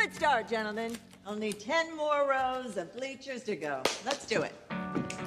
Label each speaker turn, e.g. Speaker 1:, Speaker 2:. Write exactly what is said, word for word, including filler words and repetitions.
Speaker 1: Good start, gentlemen. Only ten more rows of bleachers to go. Let's do it.